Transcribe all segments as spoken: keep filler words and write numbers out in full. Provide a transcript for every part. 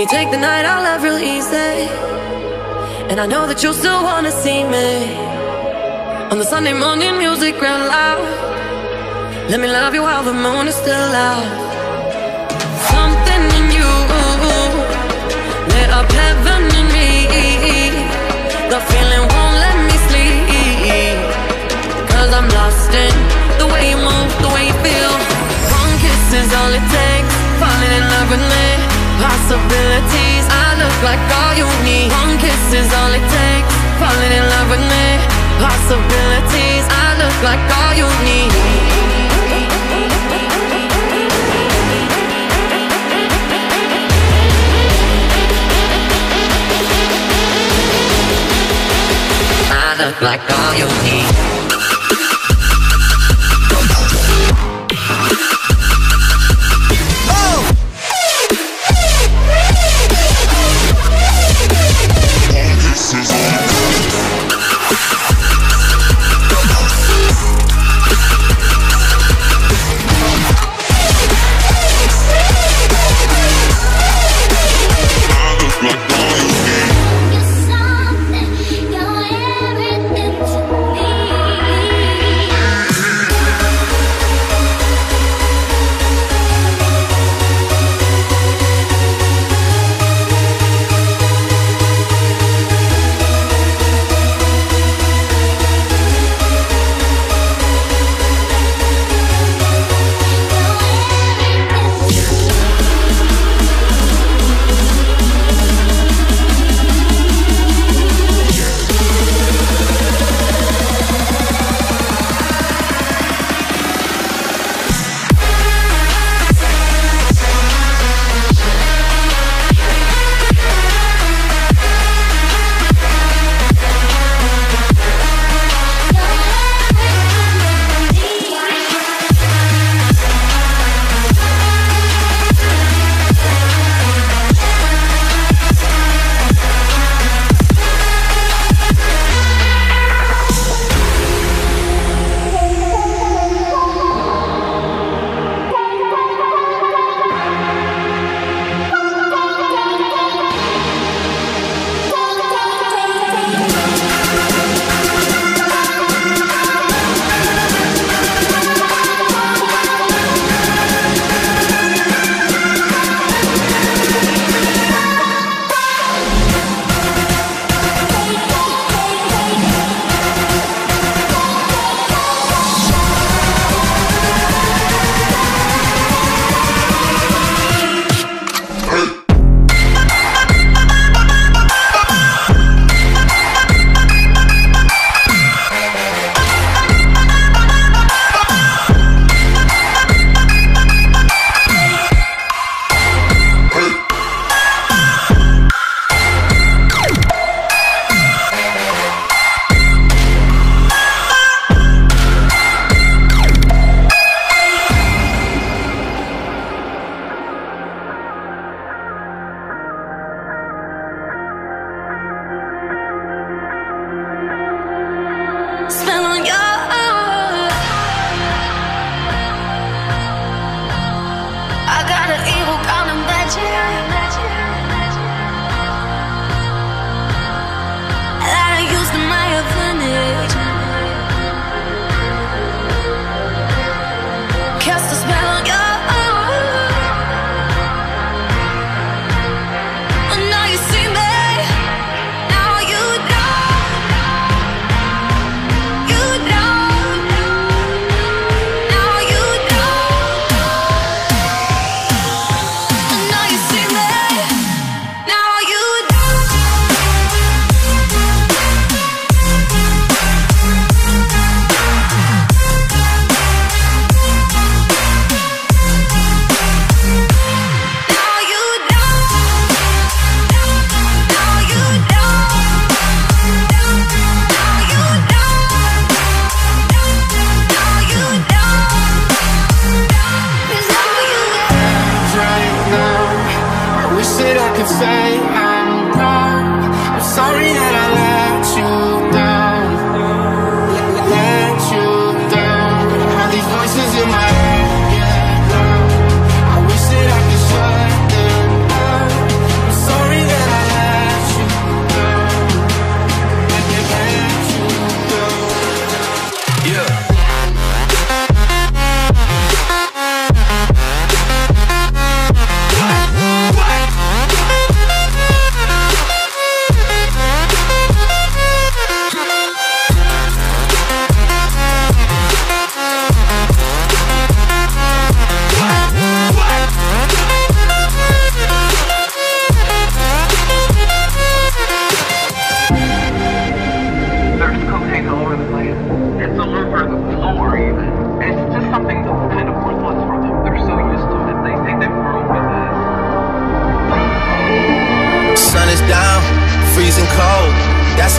me take the night out love real easy, and I know that you'll still wanna see me on the Sunday morning music real loud. Let me love you while the moon is still out. Something in you lit up heaven in me. The feeling won't let me sleep, cause I'm lost in the way you move, the way you feel. One kiss is all it takes, falling in love with me. Possibilities, I look like all you need. One kiss is all it takes, falling in love with me. Possibilities, I look like all you need. I look like all you need.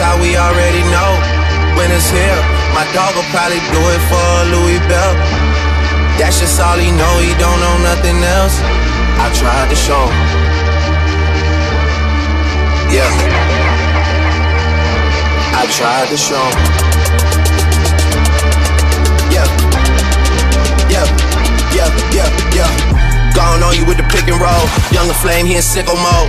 how we already know when it's here. My dog will probably do it for a Louis Bell. That's just all he know, he don't know nothing else. I tried to show him. Yeah, I tried to show him. Yeah, yeah, yeah, yeah, yeah. Gone on you with the pick and roll. Younger Flame, he in sicko mode.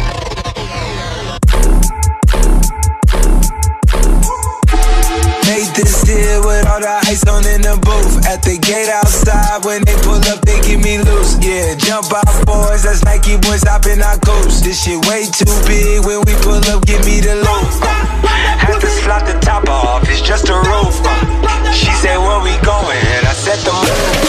Made this deal with all the ice on in the booth. At the gate outside, when they pull up, they give me loose. Yeah, jump out boys, that's Nike boys hopping our coast. This shit way too big, when we pull up, give me the loot. Had to slot the top off, it's just a roof. She said, where we going? And I said the move.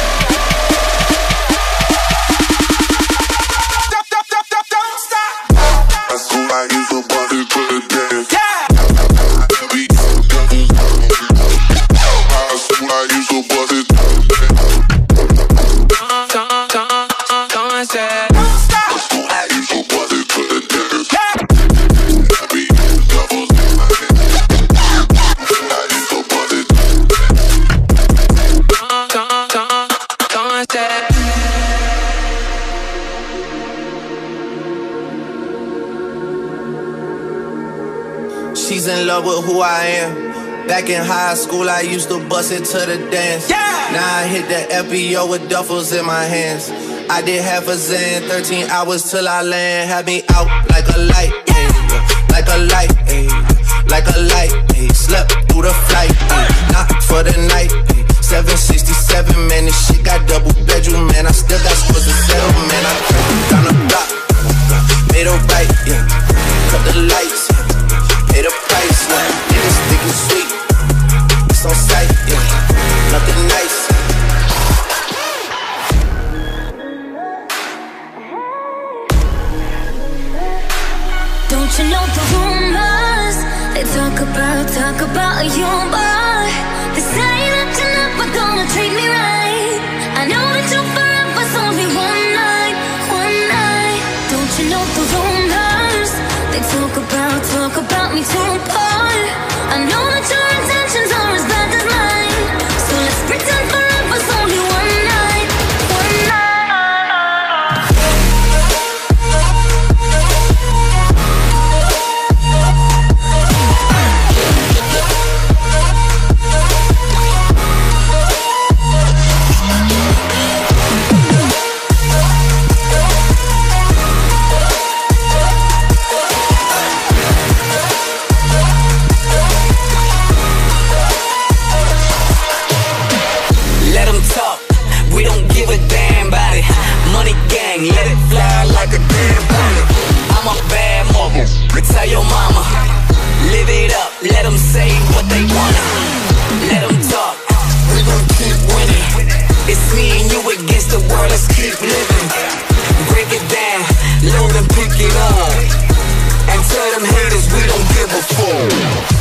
She's in love with who I am. Back in high school, I used to bust it to the dance. Yeah! Now I hit the F B O with duffels in my hands. I did half a Zen, thirteen hours till I land. Had me out like a light, yeah. Like a light, ay. Like a light, ay. Slept through the flight, ay. Not for the night, ay. seven sixty-seven, man, this shit got double bedroom, man. I still got scores to settle, man. I cracked down the block, made a right, yeah. Cut the lights, yeah. Pay the price, yeah. And this thick and sweet, it's on sight, yeah. Nothing nice. Don't you know the rumors? They talk about, talk about you, boy. They say that you're never gonna treat me right. I know that you're forever's only one night, one night. Don't you know the rumors? They talk about, talk about me too, boy. I know that your intentions are as bad as mine. So let's pretend forever's only one night, one night. Let it fly like a damn bullet. I'm a bad mother, tell your mama. Live it up, let them say what they wanna. Let them talk, we gon' keep winning. It's me and you against the world, let's keep living. Break it down, load and pick it up. And tell them haters we don't give a fuck.